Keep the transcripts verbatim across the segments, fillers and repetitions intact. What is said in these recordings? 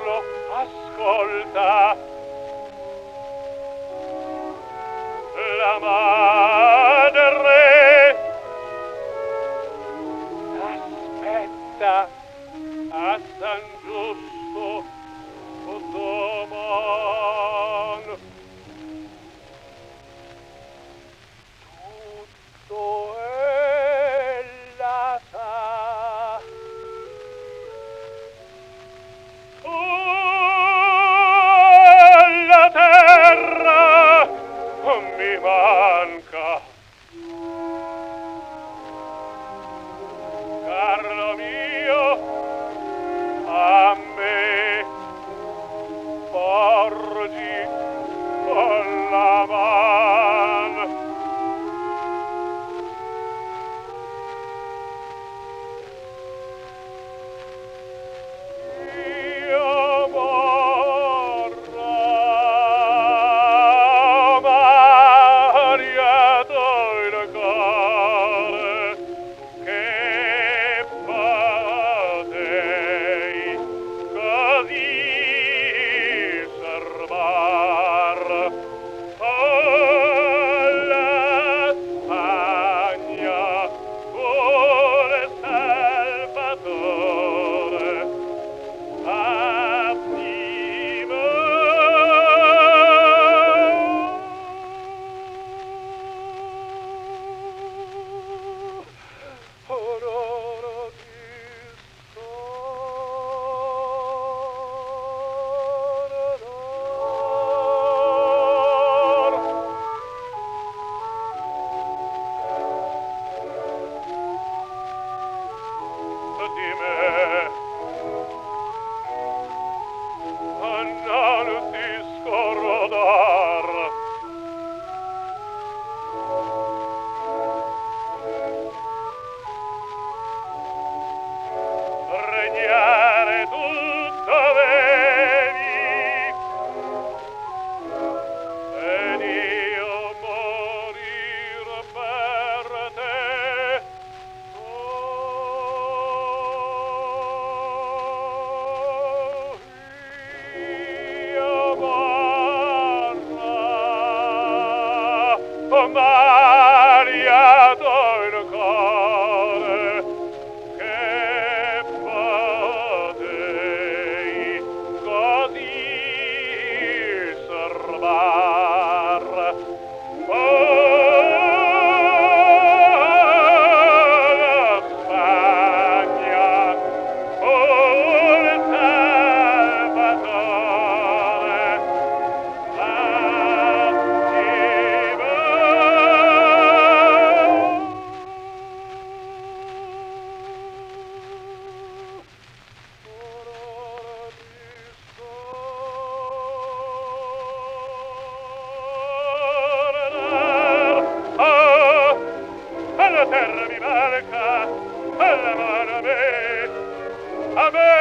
Carlo, ascolta. La madre aspetta a San Giusto doman. Tutto ella sa. La terra mi manca. Carlo mio, a me porgi con la man. Io morra, Mariato il cuore, che potei così servar. Oh, la Spagna vuole Salvatore. Attimo. Onoro di sonor. Di me non ti scordar. Regnare tutto devi, ed io morir per te. Oh, io morra, oh, Mariato il cuore, che potei così servar. Oh, la Spagna vuole Salvatore. Attimo. Oh, alla terra mi manca, alla mano a me, a me.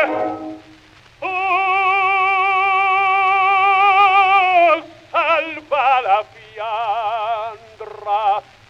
Oh, salva la Fiandra.